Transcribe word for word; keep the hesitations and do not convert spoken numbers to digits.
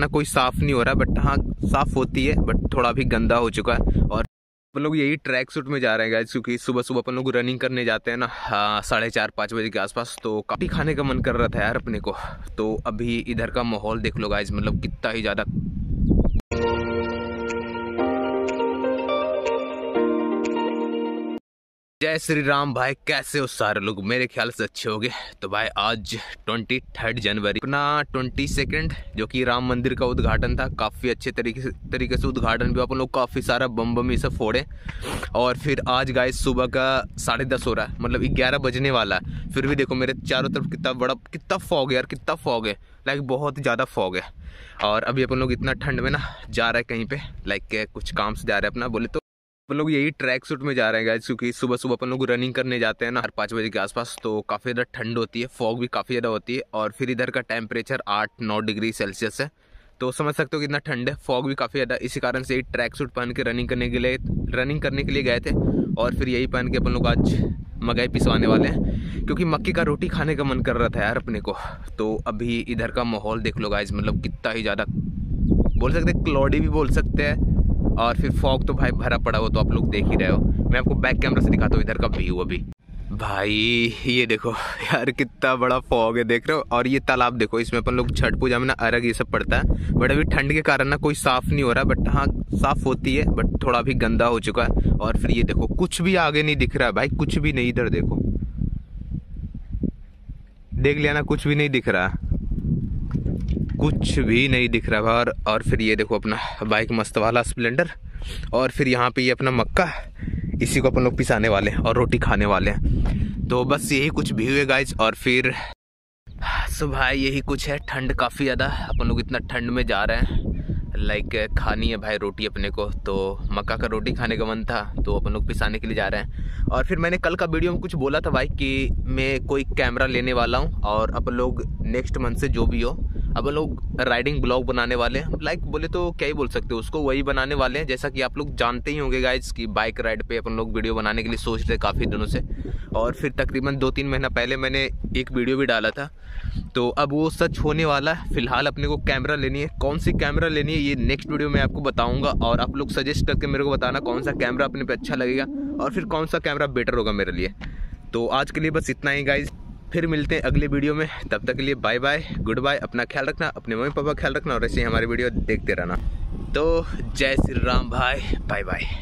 ना कोई साफ नहीं हो रहा, बट हाँ साफ होती है, बट थोड़ा भी गंदा हो चुका है। और अपन लोग यही ट्रैक सूट में जा रहे हैं गाइस, क्योंकि सुबह सुबह अपन लोग रनिंग करने जाते हैं ना, हाँ साढ़े चार पाँच बजे के आसपास। तो काफी खाने का मन कर रहा था यार अपने को। तो अभी इधर का माहौल देख लो गाइस, मतलब कितना ही ज्यादा। जय श्री राम भाई, कैसे हो सारे लोग? मेरे ख्याल से अच्छे होंगे। तो भाई आज ट्वेंटी थर्ड जनवरी अपना ट्वेंटी सेकेंड जो कि राम मंदिर का उद्घाटन था, काफ़ी अच्छे तरीके से तरीके से उद्घाटन भी अपन लोग काफ़ी सारा बम बम ये सब फोड़े। और फिर आज गाइस सुबह का साढ़े दस हो रहा है, मतलब ग्यारह बजने वाला है। फिर भी देखो मेरे चारों तरफ कितना बड़ा कितना फॉग है यार, कितना फॉग है, लाइक बहुत ज़्यादा फॉग है। और अभी अपन लोग इतना ठंड में ना जा रहा है कहीं पे, लाइक कुछ काम से जा रहे हैं अपना बोले तो। अपन लोग यही ट्रैक सूट में जा रहे हैं गाइस, क्योंकि सुबह सुबह अपन लोग रनिंग करने जाते हैं ना पाँच बजे के आसपास। तो काफ़ी ज़्यादा ठंड होती है, फॉग भी काफ़ी ज़्यादा होती है। और फिर इधर का टेम्परेचर आठ नौ डिग्री सेल्सियस है, तो समझ सकते हो कितना ठंड है, फॉग भी काफ़ी ज़्यादा। इसी कारण से यही ट्रैक सूट पहन के रनिंग करने के लिए रनिंग करने के लिए गए थे। और फिर यही पहन के अपन लोग आज मकई पिसवाने वाले हैं, क्योंकि मक्की का रोटी खाने का मन कर रहा था यार अपने को। तो अभी इधर का माहौल देख लो गाइस, मतलब कितना ही ज़्यादा बोल सकते हैं, क्लॉडी भी बोल सकते हैं। और फिर फॉग तो भाई भरा पड़ा हो, तो आप लोग देख ही रहे हो। मैं आपको बैक कैमरा से दिखाता हूँ इधर का व्यू। अभी भाई ये देखो यार कितना बड़ा फॉग है, देख रहे हो। और ये तालाब देखो, इसमें अपन लोग छठ पूजा में ना अर्घ ये सब पड़ता है। बट अभी ठंड के कारण ना कोई साफ नहीं हो रहा, बट हाँ साफ होती है, बट थोड़ा भी गंदा हो चुका है। और फिर ये देखो कुछ भी आगे नहीं दिख रहा है भाई, कुछ भी नहीं। इधर देखो, देख लिया ना, कुछ भी नहीं दिख रहा, कुछ भी नहीं दिख रहा बाहर। और फिर ये देखो अपना बाइक मस्त वाला स्प्लेंडर। और फिर यहाँ पे ये अपना मक्का, इसी को अपन लोग पिसाने वाले हैं और रोटी खाने वाले हैं। तो बस यही कुछ भी हुए गाइज। और फिर सुबह यही कुछ है, ठंड काफ़ी ज़्यादा, अपन लोग इतना ठंड में जा रहे हैं। लाइक खानी है भाई रोटी अपने को, तो मक्का का रोटी खाने का मन था, तो अपन लोग पिसाने के लिए जा रहे हैं। और फिर मैंने कल का वीडियो में कुछ बोला था भाई कि मैं कोई कैमरा लेने वाला हूँ, और अपन लोग नेक्स्ट मंथ से जो भी हो अब लोग राइडिंग ब्लॉग बनाने वाले हैं। लाइक बोले तो क्या ही बोल सकते हो उसको, वही बनाने वाले हैं। जैसा कि आप लोग जानते ही होंगे गाइज कि बाइक राइड पे अपन लोग वीडियो बनाने के लिए सोच रहे काफ़ी दिनों से। और फिर तकरीबन दो तीन महीना पहले मैंने एक वीडियो भी डाला था, तो अब वो सच होने वाला है। फिलहाल अपने को कैमरा लेनी है, कौन सी कैमरा लेनी है ये नेक्स्ट वीडियो में आपको बताऊँगा। और आप लोग सजेस्ट करके मेरे को बताना कौन सा कैमरा अपने पे अच्छा लगेगा, और फिर कौन सा कैमरा बेटर होगा मेरे लिए। तो आज के लिए बस इतना ही गाइज, फिर मिलते हैं अगले वीडियो में। तब तक के लिए बाय बाय, गुड बाय। अपना ख्याल रखना, अपने मम्मी पापा का ख्याल रखना, और ऐसे ही हमारी वीडियो देखते रहना। तो जय श्री राम भाई, बाय बाय।